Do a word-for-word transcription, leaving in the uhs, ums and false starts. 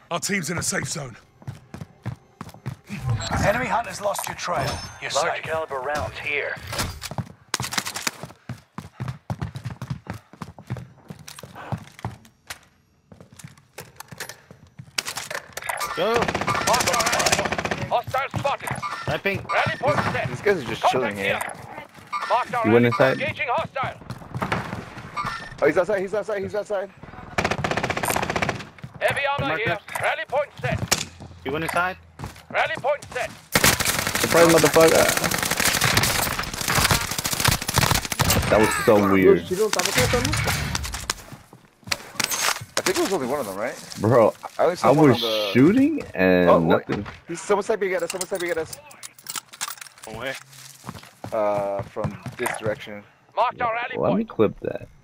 Our team's in a safe zone. Enemy hunters lost your trail. You're Large safe. caliber rounds here. Go! Hostile spotted. Sniping. Rally point set. These guys are just chilling here. Marked our You went rally inside? point. Engaging hostile. Oh, he's outside, he's outside, he's outside. Heavy armor Mark here. left. Rally point set. You went inside? Rally point set. Surprise, motherfucker. That was so weird. I think it was only one of them, right? Bro, I, only saw I one was on the... shooting and Oh, wait. nothing. He's, someone's typing at us, someone's typing at us. From where? Uh, from this direction. Marked our rally Let me point. clip that.